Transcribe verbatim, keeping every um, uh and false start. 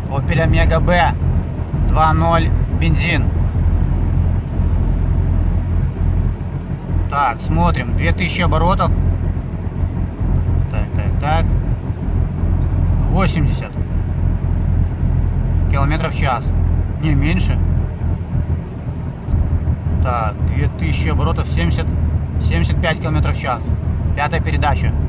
Opel Omega B два ноль бензин. Так, смотрим. две тысячи оборотов. Так, так, так. восемьдесят километров в час. Не, меньше. Так, две тысячи оборотов, семьдесят, семьдесят пять километров в час. Пятая передача.